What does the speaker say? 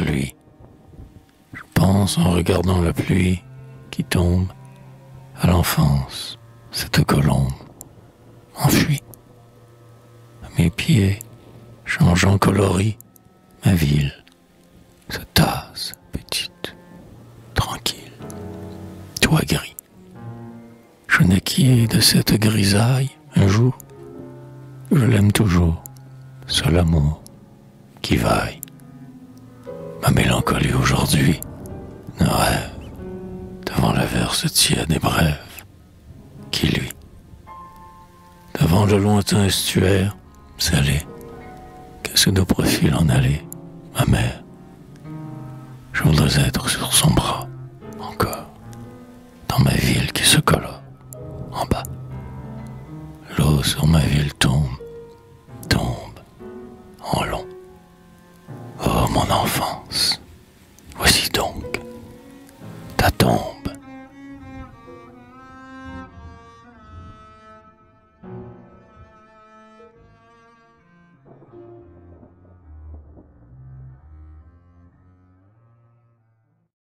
lui. Je pense en regardant la pluie qui tombe à l'enfance, cette colombe enfuie. À mes pieds, changeant coloris, ma ville se tasse, petite, tranquille, toit gris. Je naquis de cette grisaille un jour, je l'aime toujours, seul amour qui vaille. Ma mélancolie aujourd'hui ne rêve devant l'averse tiède et brève qui luit. Devant le lointain estuaire salé, qu'est-ce de profil en allée, ma mère. Je voudrais être sur son bras, encore, dans ma ville qui se colore, en bas. L'eau sur ma ville tombe, tombe, en long. Oh mon enfance, voici donc ta tombe.